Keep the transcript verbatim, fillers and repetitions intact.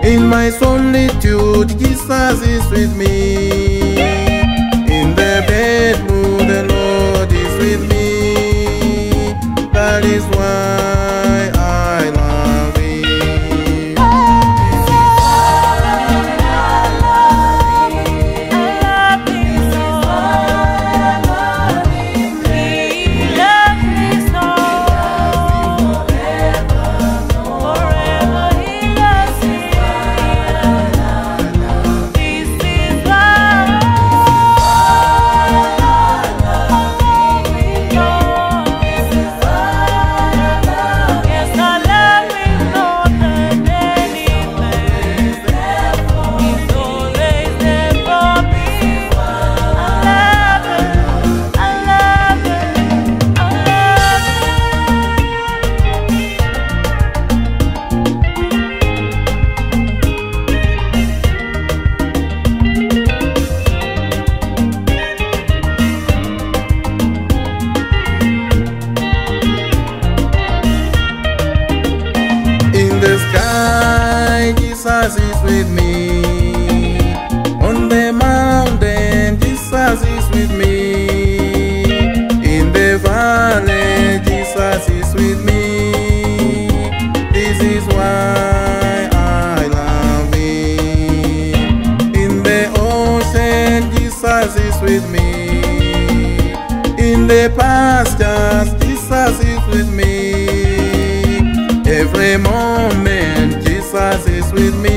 In my solitude, Jesus is with me. In the bad mood, the Lord is with me. That is why I love Him. This is why I love Him. This is why I love Him. He loves me so. Forever He loves me. This is why Jesus is with me. On the mountain, Jesus is with me. In the valley, Jesus is with me. This is why I love Him. In the ocean, Jesus is with me. In the pastures, Jesus is with me. Every moment, Jesus is with me.